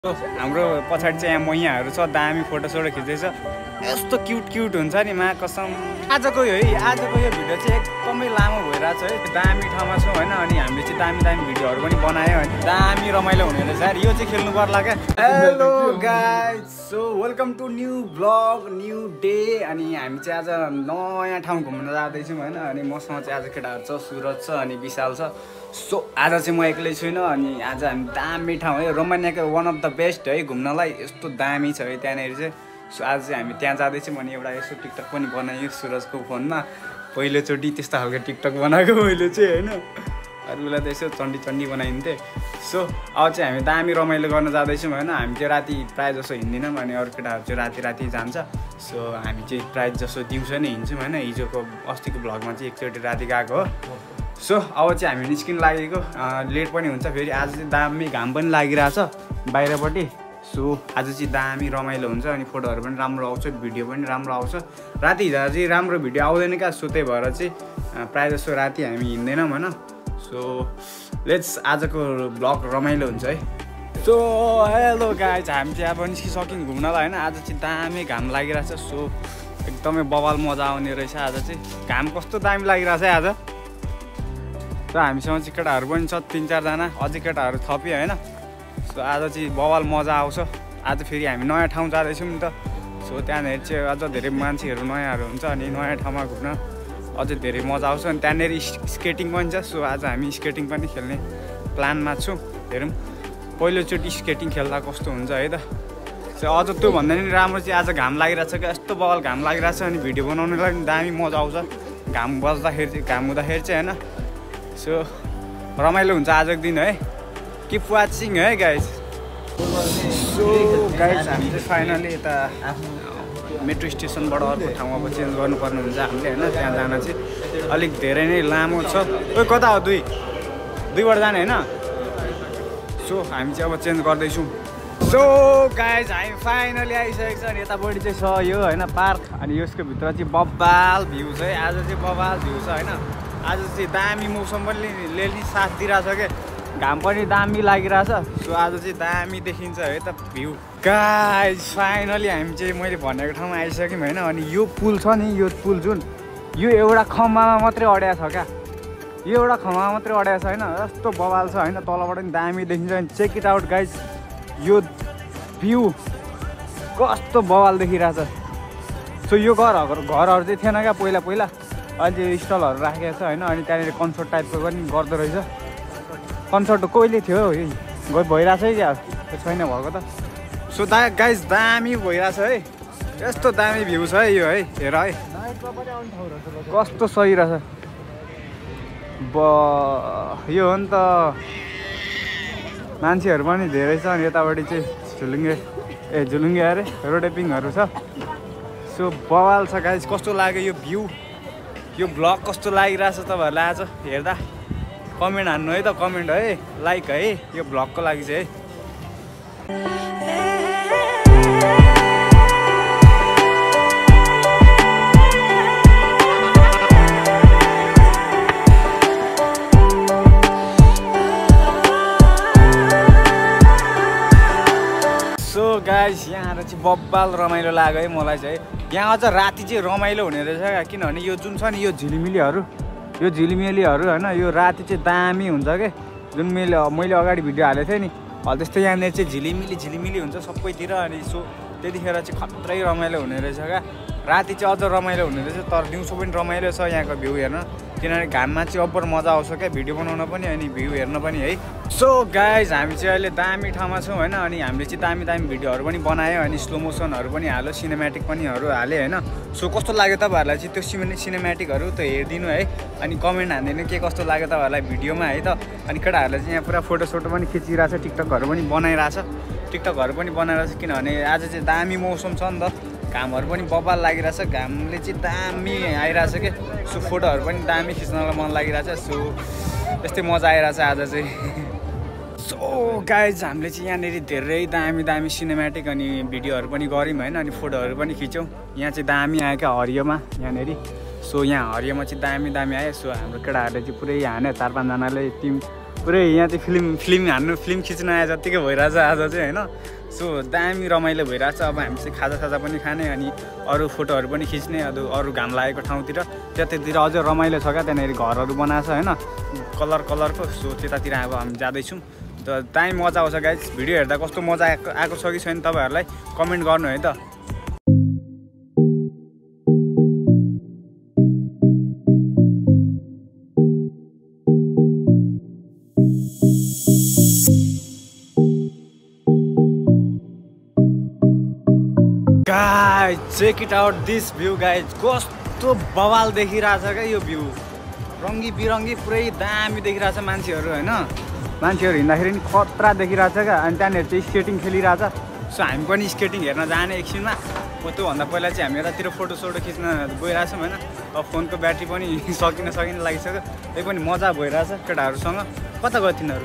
हाम्रो पछाडि चाहिँ यहाँ मैयाहरू छ दामी फोटोसोटो खिच्दैछ यस्तो क्युट हुन्छ नि मा कसम आजको यो भिडियो चाहिँ एकदमै लामो भइरहेछ है दामी ठाउँमा छौँ होइन अनि हामीले चाहिँ दामी भिडियोहरू पनि बनायो अनि दामी रमाइलो हुने रहेछ यार यो चाहिँ खेल्नु पर्ला क्या hello guys so welcome to new blog new day अनि हामी चाहिँ आज नयाँ ठाउँ घुम्न जाँदैछौँ होइन अनि मसँग चाहिँ आज केटाहरू छ सुरज छ अनि विशाल छ सो आज चाहिँ म एक्लै छुइनँ अनि आज हामी दामी ठाउँ है रोमानियाको वान अफ द बेस्ट है घुम्नलाई यस्तो दामी छ है त्यहाँनिर चाहिँ सो आज चाहिँ हामी त्यहाँ जाँदैछौँ अनि एउटा यसो टिकटक पनि बनायो सुरजको फोनमा पहिलोचोटि त्यस्तो खालको टिकटक बनाएको मैले चाहिँ होइन अरूलाई त यसो चण्डी बनाइन्थेँ सो अब चाहिँ हामी दामी रमाइलो गर्न जाँदैछौँ होइन हामी चाहिँ राति प्रायः जसो हिँड्दैनौँ अनि अरू केटाहरू चाहिँ राति जान्छ सो हामी चाहिँ प्रायः जसो दिउँसो नै हिँड्छौँ होइन हिजोको अस्तिको भ्लगमा चाहिँ एकचोटि राति गएको हो सो अब चाहिँ हामी निस्किन लागेको लेट पनि हुन्छ फेरि आज चाहिँ दामी घाम पनि लागिरहेछ बाहिरपट्टि सो आज चाहिँ दामी रमाइलो हुन्छ अनि फोटोहरू पनि राम्रो आउँछ भिडियो पनि राम्रो आउँछ राति हिँड्दा चाहिँ राम्रो भिडियो आउँदैन क्या सो त्यही भएर चाहिँ प्रायः जस्तो राति हामी हिँड्दैनौँ होइन सो लेट्स आजको ब्लग रमाइलो हुन्छ है सो हेलो गाइज हामी चाहिँ अब निस्किसक्यौँ घुम्नलाई होइन आज चाहिँ दामी घाम लागिरहेछ सो एकदमै बवाल मजा आउने रहेछ आज चाहिँ घाम कस्तो दामी लागिरहेछ है आज र हामीसँग चाहिँ केटाहरू पनि छ 3-4 जना अझै केटाहरू थप्यो होइन सो आज चाहिँ बवाल मजा आउँछ आज फेरि हामी नयाँ ठाउँ जाँदैछौँ नि त सो त्यहाँनिर चाहिँ अझ धेरै मान्छेहरू नयाँहरू हुन्छ अनि नयाँ ठाउँमा घुम्न अझै धेरै मजा आउँछ अनि त्यहाँनिर स्केटिङ पनि छ सो आज हामी स्केटिङ पनि खेल्ने प्लानमा छौँ हेरौँ पहिलोचोटि स्केटिङ खेल्दा कस्तो हुन्छ है त सो अझ त्योभन्दा नि राम्रो चाहिँ आज घाम लागिरहेछ क्या यस्तो बवाल घाम लागिरहेछ अनि भिडियो बनाउनलाई पनि दामी मजा आउँछ घाम बस्दाखेरि चाहिँ घाम हुँदाखेरि चाहिँ होइन सो रमाइलो हुन्छ आजको दिन है किप वाचिङ है गाइज सो गाइज हामी चाहिँ फाइनली यता मेट्रो स्टेसनबाट अर्को ठाउँमा अब चेन्ज गर्नुपर्ने हुन्छ हामीले होइन त्यहाँ जान चाहिँ अलिक धेरै नै लामो छ ओ कता हो दुईबाट जाने होइन सो हामी चाहिँ अब चेन्ज गर्दैछौँ सो गाइज हामी फाइनली आइसकेको छ अनि यतापट्टि चाहिँ छ यो होइन पार्क अनि यसको भित्र चाहिँ बब्बाल भ्यू छ है आज चाहिँ बब्बाल भ्यू छ होइन आज चाहिँ दामी मौसम पनि ले साथ दिइरहेछ क्या घाम पनि दामी लागिरहेछ सो आज चाहिँ दामी देखिन्छ है त भ्यू गाइज फाइनली हामी चाहिँ मैले भनेको ठाउँमा आइसक्यौँ होइन अनि यो पुल छ नि यो पुल जुन यो एउटा खम्बामा मात्रै अड्याएको छ क्या यो एउटा खम्बामा मात्रै अड्याएको छ होइन यस्तो बवाल छ होइन तलबाट पनि दामी देखिन्छ अनि चेक इट आउट गाइज यो भ्यू कस्तो बवाल देखिरहेछ सो यो घरहरू चाहिँ थिएन क्या पहिला अहिले स्टलहरू राखेको छ होइन अनि त्यहाँनिर कन्सर्ट टाइपको पनि गर्दो रहेछ कन्सर्ट कहिले थियो भइरहेछ है क्या छैन भएको त सो गाइज दामी भइरहेछ है यस्तो दामी भ्यू छ है यो है हेर है कस्तो सही रहेछ यो हो नि त मान्छेहरू पनि धेरै छ अनि यतापट्टि चाहिँ झुलुङ्गे अरे रोडेपिङहरू छ सो बवाल छ गाइज कस्तो लाग्यो यो भ्यू यो ब्लग कस्तो लागिरहेछ तपाईँहरूलाई आज हेर्दा कमेन्ट हान्नु है त कमेन्ट है लाइक है यो ब्लगको लागि चाहिँ है सो गाइस यहाँ चाहिँ बब्बाल रमाइलो लाग्यो है मलाई चाहिँ यहाँ अझ राति चाहिँ रमाइलो हुने रहेछ क्या किनभने यो जुन छ नि यो झिलिमिलीहरू होइन यो राति चाहिँ दामी हुन्छ क्या जुन मैले अगाडि भिडियो हालेको थिएँ नि हो त्यस्तै यहाँनिर चाहिँ झिलिमिली हुन्छ सबैतिर अनि सो त्यतिखेर चाहिँ खत्रै रमाइलो हुने रहेछ क्या राति चाहिँ अझ रमाइलो हुने रहेछ तर दिउँसो पनि रमाइलो छ यहाँको भ्यू हेर्न किनभने घाममा चाहिँ अब्बर मजा आउँछ क्या भिडियो बनाउन पनि अनि भ्यू हेर्न पनि है सो गाइज हामी चाहिँ अहिले दामी ठाउँमा छौँ होइन अनि हामीले चाहिँ दामी भिडियोहरू पनि बनायो अनि स्लो मोसनहरू पनि हाल्यो सिनेमेटिक पनिहरू हाल्यो होइन सो कस्तो लाग्यो तपाईँहरूलाई चाहिँ त्यो सिनेमेटिकहरू त हेरिदिनु है अनि कमेन्ट हानिदिनु के कस्तो लाग्यो तपाईँहरूलाई भिडियोमा है त अनि केटाहरूले चाहिँ यहाँ पुरा फोटोसोटो पनि खिचिरहेछ टिकटकहरू पनि बनाइरहेछ किनभने आज चाहिँ दामी मौसम छ नि त घामहरू पनि बब्बाल लागिरहेछ घामले चाहिँ दामी आइरहेछ क्या सो फोटोहरू पनि दामी खिच्नलाई मन लागिरहेछ सो यस्तै मजा आइरहेछ आज चाहिँ सो गाइज हामीले चाहिँ यहाँनिर धेरै दामी सिनेमेटिक अनि भिडियोहरू पनि गऱ्यौँ होइन अनि फोटोहरू पनि खिच्यौँ यहाँ चाहिँ दामी आयो क्या हरियोमा यहाँनिर सो यहाँ हरियोमा चाहिँ दामी आयो सो हाम्रो केटाहरूले चाहिँ पुरै हान्यो 4-5 जनाले पुरै यहाँ चाहिँ फिल्म खिच्न आए जतिकै भइरहेछ आज चाहिँ होइन। सो दामी रमाइलो भइरहेछ। अब हामी चाहिँ खाजा पनि खाने अनि अरू फोटोहरू पनि खिच्ने अरू घाम लागेको ठाउँतिर त्यतातिर अझ रमाइलो छ क्या। त्यहाँनिर घरहरू बनाएको छ होइन कलरको। सो त्यतातिर अब हामी जाँदैछौँ। त दामी मजा आउँछ गाइज। भिडियो हेर्दा कस्तो मजा आएको छ कि छैन तपाईँहरूलाई कमेन्ट गर्नु है त। Guys check it out this view guys. कस्तो बवाल देखिरहेछ क्या यो भ्यू। रङ्गी बिरङ्गी पुरै दामी देखिरहेछ मान्छेहरू होइन। मान्छेहरू हिँड्दाखेरि पनि खतरा देखिरहेछ क्या। अनि त्यहाँनिर चाहिँ स्केटिङ खेलिरहेछ। सो हामी पनि स्केटिङ हेर्न जाने एकछिनमा। त्योभन्दा पहिला चाहिँ हामी यतातिर फोटो खिच्न गइरहेछौँ होइन। अब फोनको ब्याट्री पनि सकिन लागिसक्यो। त्यही पनि मजा भइरहेछ केटाहरूसँग। कता गयो तिनीहरू?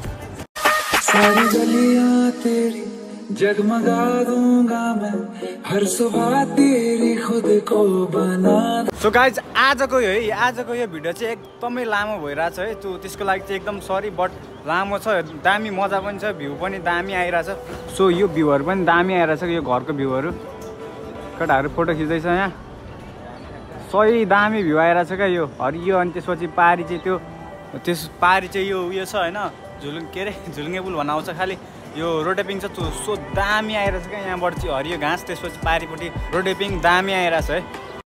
जगमगा दूंगा मैं हर सुबह तेरी खुद को बना। सो गाइज आजको यो भिडियो चाहिँ एकदमै लामो भइरहेछ है। त्यसको लागि चाहिँ एकदम सरी बट लामो छ। दामी मजा पनि छ। भ्यू पनि दामी आइरहेछ। सो यो भ्यूहरू पनि दामी आइरहेछ यो घरको भ्यूहरू। केटाहरू फोटो खिच्दैछ यहाँ। सही दामी भ्यू आइरहेछ क्या यो हरियो। अनि त्यसपछि पारी चाहिँ पारी चाहिँ यो उयो छ होइन झुलुङ्गे पुल भन्न आउँछ खालि। यो रोटेपिङ छ सो दामी आइरहेछ क्या। यहाँबाट चाहिँ हरियो घाँस त्यसपछि पारिपट्टि रोटेपिङ दामी आइरहेछ है।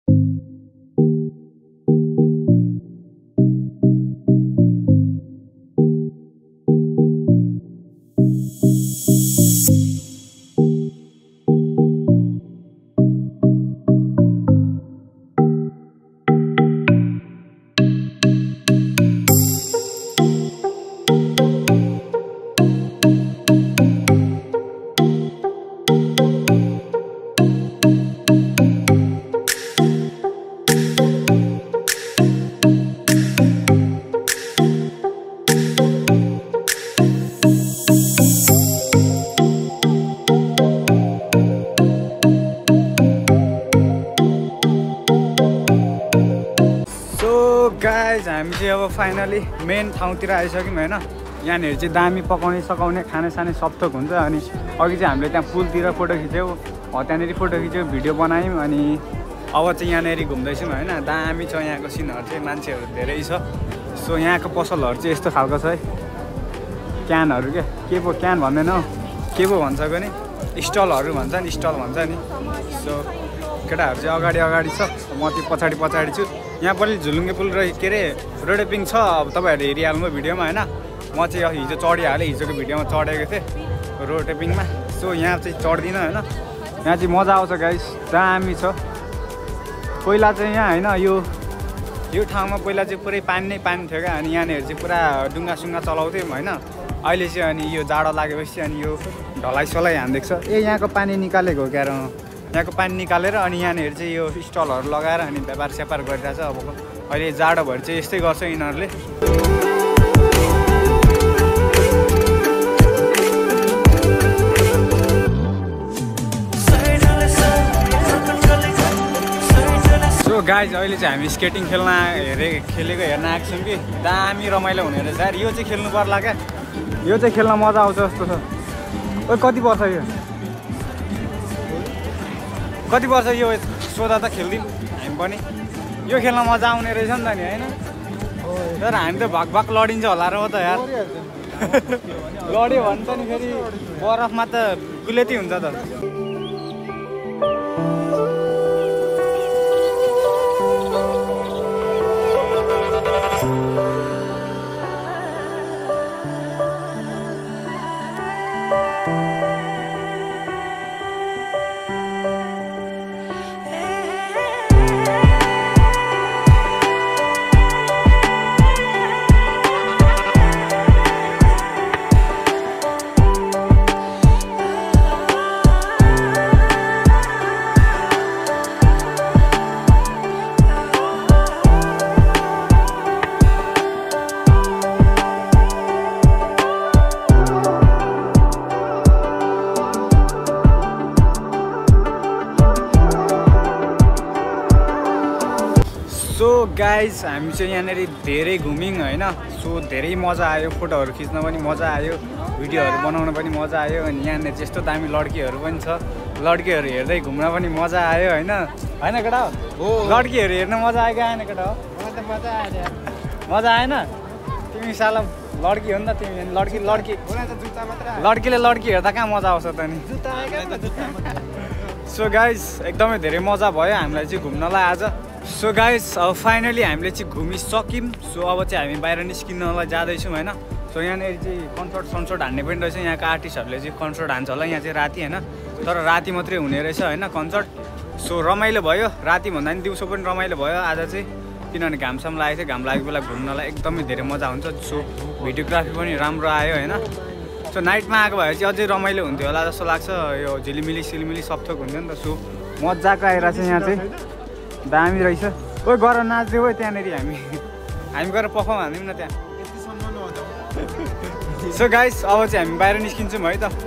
गाइज हामी चाहिँ अब फाइनली मेन ठाउँतिर आइसक्यौँ होइन। यहाँनिर चाहिँ दामी पकाउने सकाउने खाने सब थोक हुन्छ। अनि अघि चाहिँ हामीले त्यहाँ पुलतिर फोटो खिच्यौँ। त्यहाँनिर फोटो खिच्यौँ भिडियो बनायौँ। अनि अब चाहिँ यहाँनिर घुम्दैछौँ होइन। दामी छ यहाँको सिनहरू चाहिँ। मान्छेहरू धेरै छ। सो यहाँको पसलहरू चाहिँ यस्तो खालको छ है। क्यानहरू के पो क्यान भन्दैन के पो भन्छ भने स्टलहरू भन्छ नि सो केटाहरू चाहिँ अगाडि छ। म चाहिँ पछाडि छु। यहाँ पनि झुलुङ्गे पुल र के अरे रोटेपिङ छ। अब तपाईँहरूले हेरिहाल्नु भिडियोमा होइन। म चाहिँ हिजो चढिहालेँ। हिजोको भिडियोमा चढेको थिएँ रोटेपिङमा। सो यहाँ चाहिँ चढ्दिनँ होइन। यहाँ चाहिँ मजा आउँछ गाइस। दामी छ। पहिला चाहिँ यहाँ होइन यो ठाउँमा पहिला चाहिँ पुरै पानी थियो क्या। अनि यहाँनिर चाहिँ पुरा डुङ्गा चलाउँथ्यौँ होइन। अहिले चाहिँ अनि यो जाडो लागेपछि अनि यो ढलाइ हान्देको छ। यहाँको पानी निकालेको हो क्या। यहाँको पानी निकालेर अनि यहाँनिर चाहिँ यो स्टलहरू लगाएर अनि व्यापार स्यापार गरिरहेछ। अब अहिले जाडो भएर चाहिँ यस्तै गर्छ यिनीहरूले। सो गाइज अहिले चाहिँ हामी स्केटिङ खेलेको हेर्न आएको छौँ कि दामी रमाइलो हुने रहेछ यार। यो चाहिँ खेल्नु पर्ला क्या। यो चाहिँ खेल्न मजा आउँछ जस्तो छ। कति वर्ष यो सोधा त खेल्दिउँ हामी पनि। यो खेल्न मजा आउने रहेछ नि त नि होइन। तर हामी त भाग लडिन्छ होला र हो त यार। लड्यो भने त नि फेरि बरफमा त गुलेती हुन्छ त। गाइज हामी चाहिँ यहाँनिर धेरै घुम्यौँ होइन। सो धेरै मजा आयो, फोटोहरू खिच्न पनि मजा आयो, भिडियोहरू बनाउन पनि मजा आयो। अनि यहाँनिर त्यस्तो दामी लड्कीहरू पनि छ, लड्कीहरू हेर्दै घुम्न पनि मजा आयो होइन। होइन केटा हो, लड्कीहरू हेर्न मजा आयो कि आएन केटा हो? मजा आएन? तिमी साला लड्की हो नि त तिमी। लड्कीले लड्की हेर्दा कहाँ मजा आउँछ त नि। सो गाइज एकदमै धेरै मजा भयो हामीलाई चाहिँ घुम्नलाई आज। सो गाइज अब फाइनली हामीले चाहिँ घुमिसक्यौँ। सो अब चाहिँ हामी बाहिर निस्किनलाई जाँदैछौँ होइन। सो यहाँनिर चाहिँ कन्सर्ट हान्ने पनि रहेछ। यहाँको आर्टिस्टहरूले चाहिँ कन्सर्ट हान्छ होला यहाँ चाहिँ राति होइन, तर राति मात्रै हुने रहेछ होइन कन्सर्ट। सो रमाइलो भयो, राति भन्दा पनि दिउँसो पनि रमाइलो भयो आज चाहिँ, किनभने घामसम्म लागेको थियो। घाम लागेको बेला घुम्नलाई एकदमै धेरै मजा हुन्छ। सो भिडियोग्राफी पनि राम्रो आयो होइन। सो नाइटमा आएको भए चाहिँ अझै रमाइलो हुन्थ्यो होला जस्तो लाग्छ। यो झिलिमिली सिलिमिली सबथोक हुन्थ्यो नि त। सो मजाको आइरहेको छ यहाँ चाहिँ, दामी रहेछ। ओ गर नाच्दै हो त्यहाँनिर, हामी गएर पर्फर्म हान्यौँ न त्यहाँ। सो गाइस अब चाहिँ हामी बाहिर निस्किन्छौँ है त।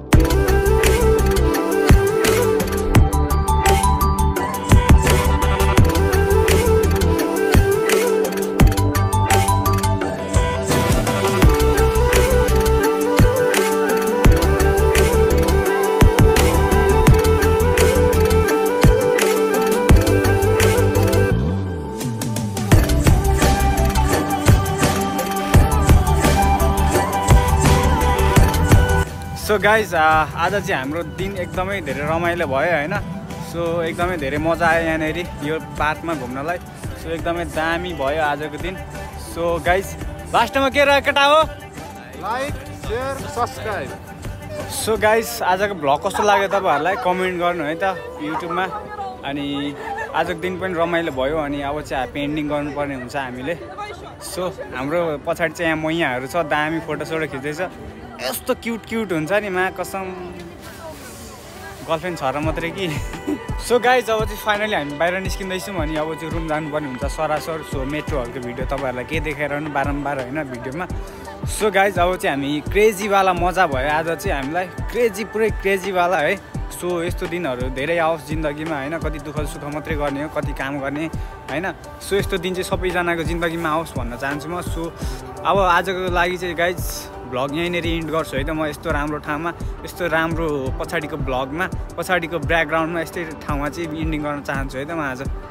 सो गाइज आज चाहिँ हाम्रो दिन एकदमै धेरै रमाइलो भयो होइन। सो एकदमै धेरै मजा आयो यहाँनिर यो पार्कमा घुम्नलाई। सो एकदमै दामी भयो आजको दिन। सो गाइज लास्टमा के रह्यो केटा हो? Like share subscribe. So guys आजको भ्लग कस्तो लाग्यो तपाईँहरूलाई कमेन्ट गर्नु है त युट्युबमा। अनि आजको दिन पनि रमाइलो भयो। अनि अब चाहिँ पेन्टिङ गर्नुपर्ने हुन्छ हामीले। सो हाम्रो पछाडि चाहिँ यहाँ मैयाहरू छ, दामी फोटोसोटो खिच्दैछ। यस्तो क्युट हुन्छ नि मा कसम, गर्लफ्रेन्ड छ र मात्रै कि। सो गाइज अब चाहिँ फाइनली हामी बाहिर निस्किँदैछौँ। अनि अब चाहिँ रुम जानुपर्ने हुन्छ सरासर। सो मेट्रोहरूको भिडियो तपाईँहरूलाई के देखाइरहनु बारम्बार होइन भिडियोमा। सो गाइज अब चाहिँ हामी क्रेजीवाला मजा भयो आज चाहिँ हामीलाई, पुरै क्रेजीवाला है। सो यस्तो दिनहरू धेरै आओस् जिन्दगीमा होइन। कति दुःख सुख मात्रै गर्ने हो, कति काम गर्ने होइन। सो यस्तो दिन चाहिँ सबैजनाको जिन्दगीमा आओस् भन्न चाहन्छु म। सो अब आजको लागि चाहिँ गाइज भ्लग यहीँनिर इन्ड गर्छु है त म। यस्तो राम्रो ठाउँमा, यस्तो राम्रो पछाडिको भ्लगमा, पछाडिको ब्याकग्राउन्डमा, यस्तै ठाउँमा चाहिँ इन्डिङ गर्न चाहन्छु है त म आज।